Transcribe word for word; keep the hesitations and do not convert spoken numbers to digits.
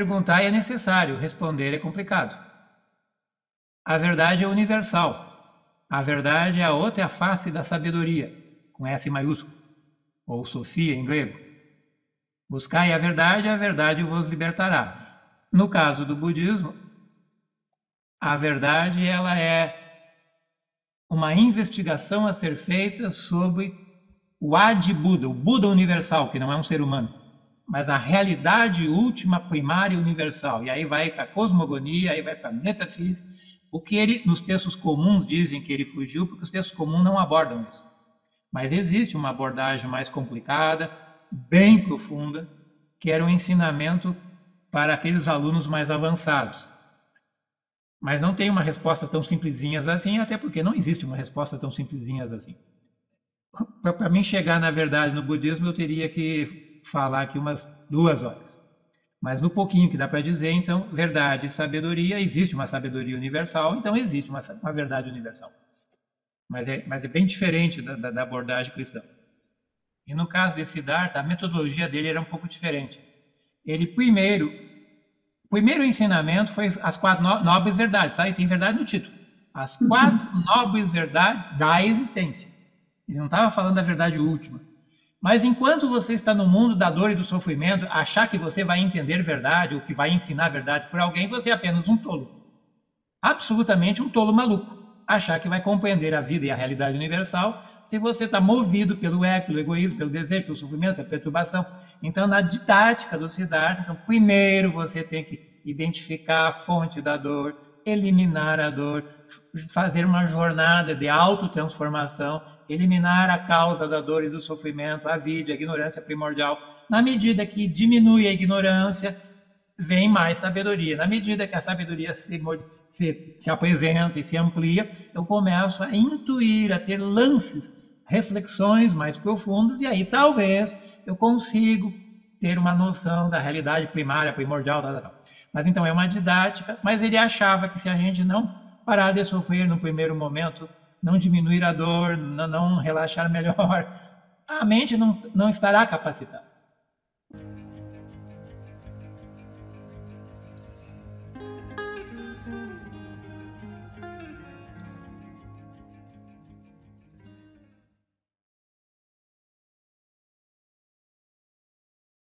perguntar é necessário, responder é complicado. A verdade é universal. A verdade é a outra face da sabedoria, com S maiúsculo, ou Sofia em grego. Buscai a verdade, a verdade vos libertará. No caso do budismo, a verdade ela é uma investigação a ser feita sobre o Adi Buda, o Buda universal, que não é um ser humano, mas a realidade última, primária e universal. E aí vai para a cosmogonia, aí vai para a metafísica, o que ele, nos textos comuns, dizem que ele fugiu, porque os textos comuns não abordam isso. Mas existe uma abordagem mais complicada, bem profunda, que era um ensinamento para aqueles alunos mais avançados. Mas não tem uma resposta tão simplesinha assim, até porque não existe uma resposta tão simplesinha assim. Para mim chegar na verdade no budismo, eu teria que falar aqui umas duas horas. Mas no pouquinho que dá para dizer, então, verdade e sabedoria, existe uma sabedoria universal, então existe uma, uma verdade universal. Mas é, mas é bem diferente da, da, da abordagem cristã. E no caso de Siddhartha, a metodologia dele era um pouco diferente. Ele primeiro, o primeiro ensinamento foi as quatro nobres verdades, tá? E tem verdade no título. As quatro nobres verdades da existência. Ele não estava falando da verdade última. Mas enquanto você está no mundo da dor e do sofrimento, achar que você vai entender verdade ou que vai ensinar verdade por alguém, você é apenas um tolo. Absolutamente um tolo maluco. Achar que vai compreender a vida e a realidade universal se você está movido pelo ego, pelo egoísmo, pelo desejo, pelo sofrimento, pela perturbação. Então, na didática do Siddhartha, então, primeiro você tem que identificar a fonte da dor, eliminar a dor, fazer uma jornada de autotransformação, eliminar a causa da dor e do sofrimento, a vida, a ignorância primordial. Na medida que diminui a ignorância, vem mais sabedoria. Na medida que a sabedoria se, se, se apresenta e se amplia, eu começo a intuir, a ter lances, reflexões mais profundas, e aí talvez eu consigo ter uma noção da realidade primária, primordial, tal, tal. Mas então é uma didática, mas ele achava que se a gente não parar de sofrer no primeiro momento, não diminuir a dor, não, não relaxar melhor, a mente não, não estará capacitada.